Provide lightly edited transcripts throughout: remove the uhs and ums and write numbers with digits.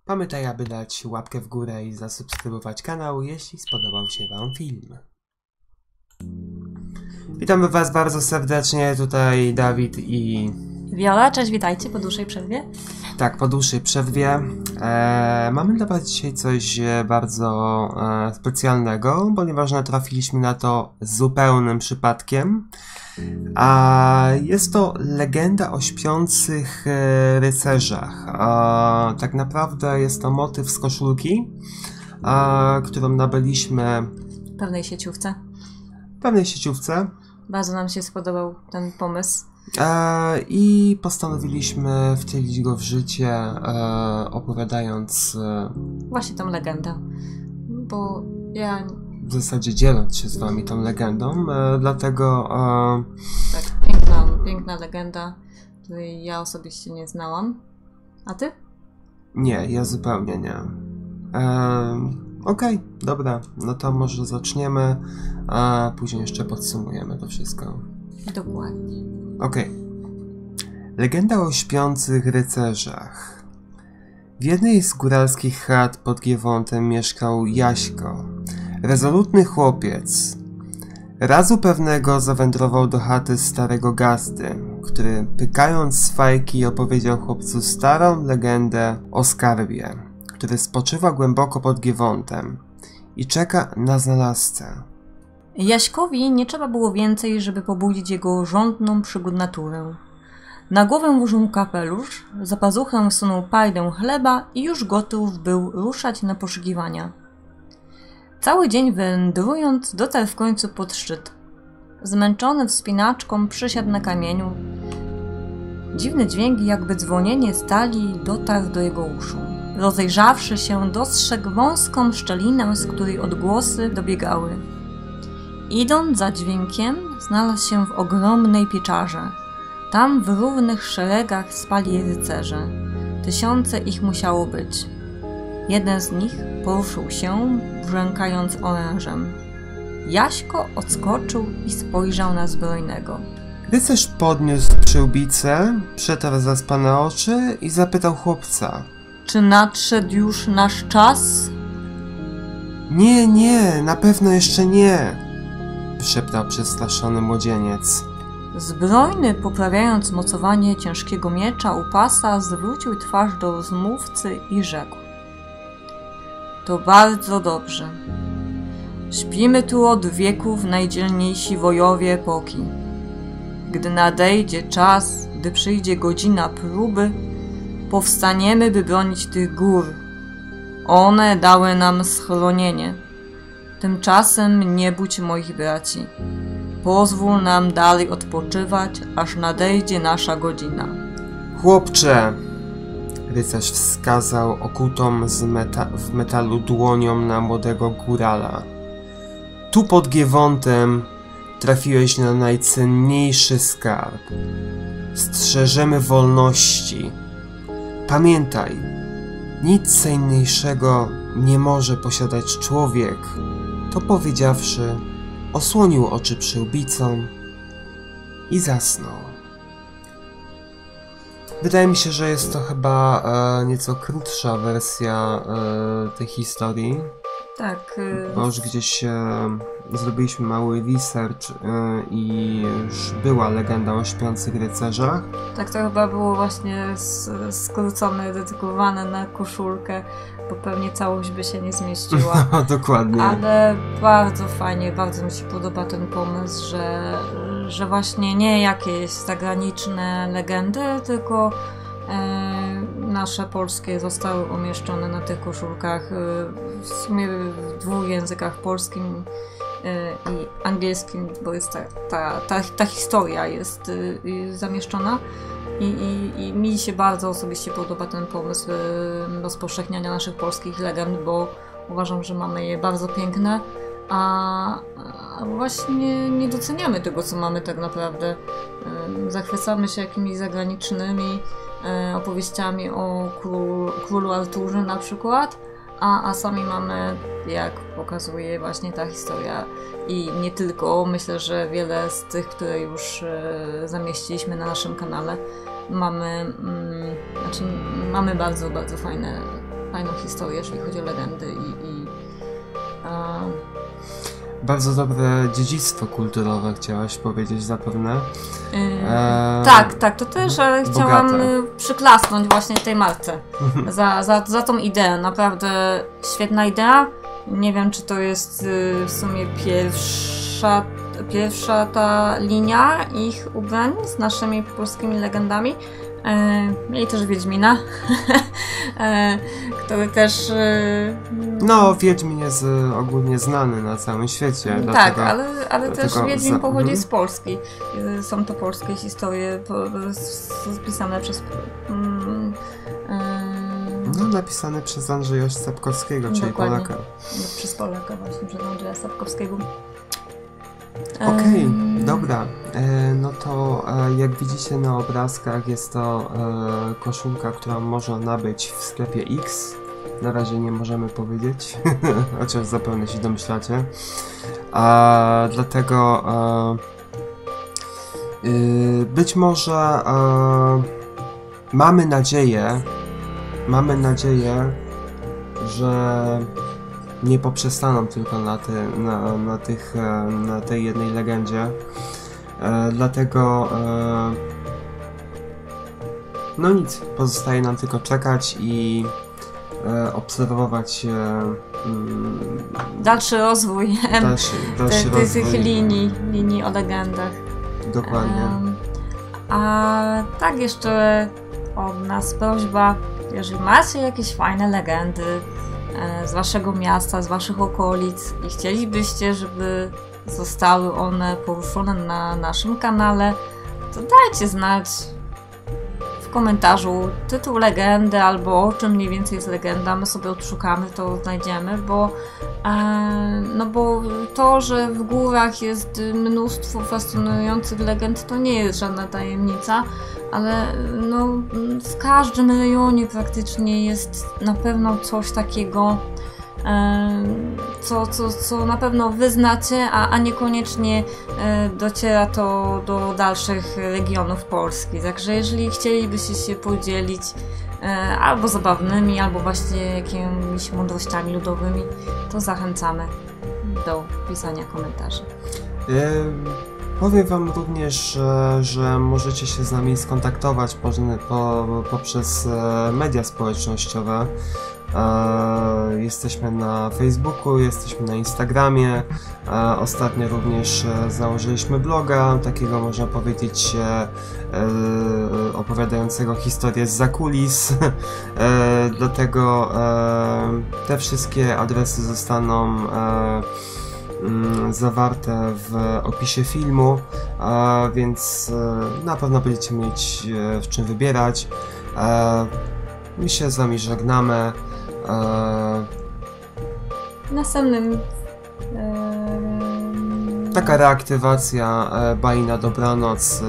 Pamiętaj, aby dać łapkę w górę i zasubskrybować kanał, jeśli spodobał się Wam film. Witamy Was bardzo serdecznie, tutaj Dawid i... Wiola, cześć, witajcie po dłuższej przerwie. Tak, po dłuższej przerwie. Mamy dla Was dzisiaj coś bardzo specjalnego, ponieważ natrafiliśmy na to zupełnym przypadkiem. A jest to legenda o śpiących rycerzach. Tak naprawdę jest to motyw z koszulki, którą nabyliśmy W pewnej sieciówce. w pewnej sieciówce. Bardzo nam się spodobał ten pomysł. I postanowiliśmy wcielić go w życie, opowiadając Właśnie tą legendę. Bo ja... w zasadzie dzieląc się z Wami tą legendą, dlatego... Tak, piękna legenda, której ja osobiście nie znałam. A ty? Nie, ja zupełnie nie. Okej, dobra, no to może zaczniemy, a później jeszcze podsumujemy to wszystko. Dokładnie. Okej. Legenda o śpiących rycerzach. W jednej z góralskich chat pod Giewątem mieszkał Jaśko, rezolutny chłopiec. Razu pewnego zawędrował do chaty starego gazdy, który pykając z fajki opowiedział chłopcu starą legendę o skarbie, który spoczywa głęboko pod Giewątem i czeka na znalazcę. Jaśkowi nie trzeba było więcej, żeby pobudzić jego żądną przygód naturę. Na głowę włożył kapelusz, za pazuchę wsunął pajdę chleba i już gotów był ruszać na poszukiwania. Cały dzień wędrując, dotarł w końcu pod szczyt. Zmęczony wspinaczką przysiadł na kamieniu. Dziwny dźwięk, jakby dzwonienie stali, dotarł do jego uszu. Rozejrzawszy się, dostrzegł wąską szczelinę, z której odgłosy dobiegały. Idąc za dźwiękiem, znalazł się w ogromnej pieczarze. Tam w równych szeregach spali rycerze. Tysiące ich musiało być. Jeden z nich poruszył się, brzękając orężem. Jaśko odskoczył i spojrzał na zbrojnego. Rycerz podniósł przyłbicę, przetarł zaspane oczy i zapytał chłopca. Czy nadszedł już nasz czas? Nie, na pewno jeszcze nie, szeptał przestraszony młodzieniec. Zbrojny, poprawiając mocowanie ciężkiego miecza u pasa, zwrócił twarz do rozmówcy i rzekł. To bardzo dobrze. Śpimy tu od wieków najdzielniejsi wojowie epoki. Gdy nadejdzie czas, gdy przyjdzie godzina próby, powstaniemy, by bronić tych gór. One dały nam schronienie. Tymczasem nie budź moich braci. Pozwól nam dalej odpoczywać, aż nadejdzie nasza godzina. Chłopcze! Rycerz wskazał okutą w metalu dłonią na młodego górala. Tu pod Giewątem trafiłeś na najcenniejszy skarb. Strzeżemy wolności. Pamiętaj, nic cenniejszego nie może posiadać człowiek. To powiedziawszy, osłonił oczy przyłbicą i zasnął. Wydaje mi się, że jest to chyba nieco krótsza wersja tej historii. Tak. Bo już gdzieś zrobiliśmy mały research i już była legenda o śpiących rycerzach. Tak, to chyba było właśnie skrócone, dedykowane na koszulkę, bo pewnie całość by się nie zmieściła. No, dokładnie. Ale bardzo fajnie, bardzo mi się podoba ten pomysł, że właśnie nie jakieś zagraniczne legendy, tylko nasze polskie zostały umieszczone na tych koszulkach w sumie w dwóch językach, polskim i angielskim, bo jest ta historia jest zamieszczona i mi się bardzo osobiście podoba ten pomysł rozpowszechniania naszych polskich legend, bo uważam, że mamy je bardzo piękne, a właśnie nie doceniamy tego, co mamy tak naprawdę. Zachwycamy się jakimiś zagranicznymi opowieściami o królu Arturze na przykład, a sami mamy, jak pokazuje właśnie ta historia i nie tylko, myślę, że wiele z tych, które już zamieściliśmy na naszym kanale, mamy bardzo, bardzo fajne fajną historię, jeżeli chodzi o legendy Bardzo dobre dziedzictwo kulturowe, chciałaś powiedzieć zapewne. Tak, to też, ale chciałam przyklasnąć właśnie tej marce za tą ideę. Naprawdę świetna idea. Nie wiem, czy to jest w sumie pierwsza ta linia ich ubrań z naszymi polskimi legendami. Mieli też Wiedźmina, który też... No, Wiedźmin jest ogólnie znany na całym świecie. Tak, dlatego, ale też Wiedźmin pochodzi z Polski. Są to polskie historie spisane przez... No, napisane przez Andrzeja Sapkowskiego, czyli dokładnie. Polaka. Przez Polaka właśnie, przez Andrzeja Sapkowskiego. Okej, dobra. No to jak widzicie na obrazkach, jest to koszulka, którą można nabyć w sklepie X. Na razie nie możemy powiedzieć, chociaż zapewne się domyślacie. Dlatego być może mamy nadzieję, że nie poprzestaną tylko na tej jednej legendzie. Dlatego no nic, pozostaje nam tylko czekać i obserwować dalszy rozwój tych linii o legendach. Dokładnie. A tak jeszcze od nas prośba, jeżeli macie jakieś fajne legendy z waszego miasta, z waszych okolic i chcielibyście, żeby zostały one poruszone na naszym kanale, to dajcie znać w komentarzu tytuł legendy albo o czym mniej więcej jest legenda. My sobie odszukamy, to znajdziemy, bo to, że w górach jest mnóstwo fascynujących legend, to nie jest żadna tajemnica, ale no, w każdym rejonie praktycznie jest na pewno coś takiego, co na pewno wy znacie, a niekoniecznie dociera to do dalszych regionów Polski. Także jeżeli chcielibyście się podzielić albo zabawnymi, albo właśnie jakimiś mądrościami ludowymi, to zachęcamy do pisania komentarzy. Powiem wam również, że możecie się z nami skontaktować poprzez media społecznościowe. Jesteśmy na Facebooku, jesteśmy na Instagramie. Ostatnio również założyliśmy bloga, takiego można powiedzieć opowiadającego historię z zakulis. Dlatego te wszystkie adresy zostaną zawarte w opisie filmu, więc na pewno będziecie mieć w czym wybierać. My się z wami żegnamy. Następnym taka reaktywacja bai na dobranoc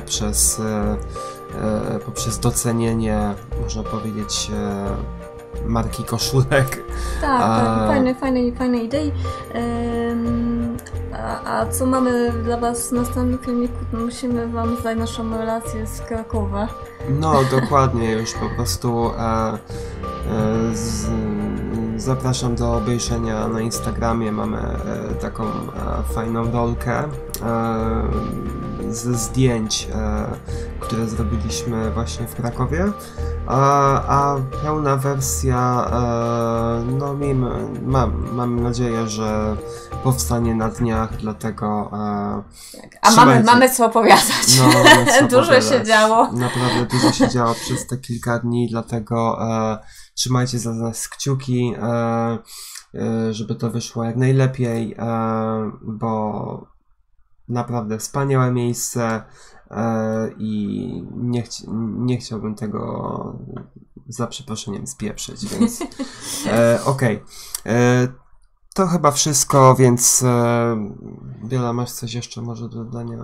poprzez docenienie, można powiedzieć, marki koszulek. Tak, fajne idei. A co mamy dla was w następnym filmiku? Musimy wam zdać naszą relację z Krakowa. No, dokładnie, już po prostu zapraszam do obejrzenia na Instagramie. Mamy taką fajną rolkę ze zdjęć, które zrobiliśmy właśnie w Krakowie, a pełna wersja, no mam nadzieję, że powstanie na dniach, dlatego tak. A mamy co opowiadać. No, dużo się działo. Naprawdę dużo się działo przez te kilka dni, dlatego trzymajcie za nas kciuki, żeby to wyszło jak najlepiej, bo naprawdę wspaniałe miejsce i nie chciałbym tego za przeproszeniem spieprzyć, więc okej. To chyba wszystko, więc Biola, masz coś jeszcze może do dodania?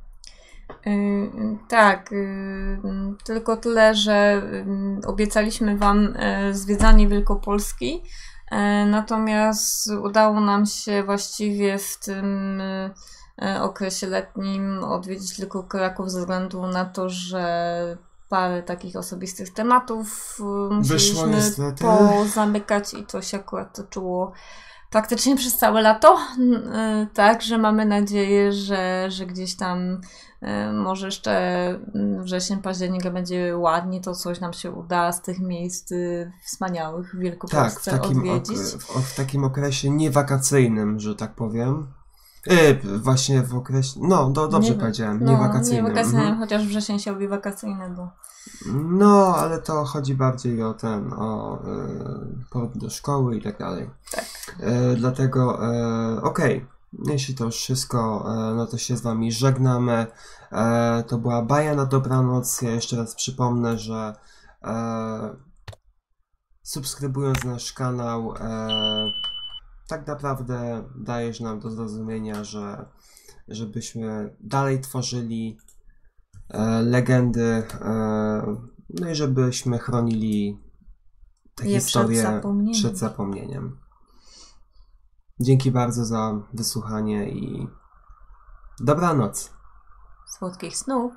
Tak, tylko tyle, że obiecaliśmy wam zwiedzanie Wielkopolski, natomiast udało nam się właściwie w tym okresie letnim odwiedzić tylko Kraków ze względu na to, że parę takich osobistych tematów Wyszło musieliśmy niestety. pozamykać i to się akurat toczyło praktycznie przez całe lato. Tak, że mamy nadzieję, że gdzieś tam może jeszcze wrzesień, październik będzie ładnie, to coś nam się uda z tych miejsc wspaniałych w Tak, Wielkopolsce odwiedzić. w takim okresie niewakacyjnym, że tak powiem. Właśnie w okresie. No, dobrze powiedziałem, niewakacyjnym. Niewakacyjnym, chociaż wrzesień się robi wakacyjny, bo No, ale to chodzi bardziej o powrót do szkoły i tak dalej. tak. Dlatego, okej, jeśli to już wszystko, no to się z Wami żegnamy. To była Baja na dobranoc. Ja jeszcze raz przypomnę, że subskrybując nasz kanał, tak naprawdę dajesz nam do zrozumienia, żebyśmy dalej tworzyli legendy, no i żebyśmy chronili te Je historie przed zapomnieniem. Dzięki bardzo za wysłuchanie i dobranoc. Słodkich snów.